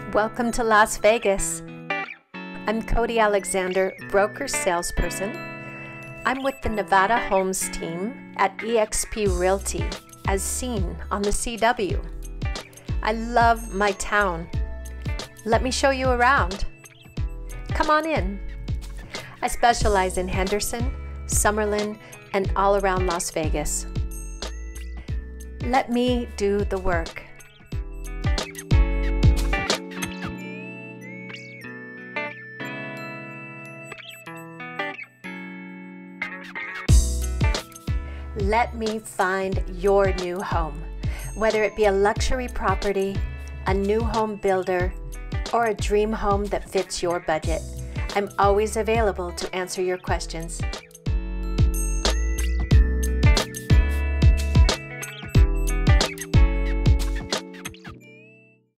Welcome to Las Vegas. I'm Coty Alexander, broker salesperson. I'm with the Nevada Homes team at eXp Realty, as seen on the CW. I love my town. Let me show you around. Come on in. I specialize in Henderson, Summerlin, and all around Las Vegas. Let me do the work. Let me find your new home, whether it be a luxury property, a new home builder, or a dream home that fits your budget. I'm always available to answer your questions.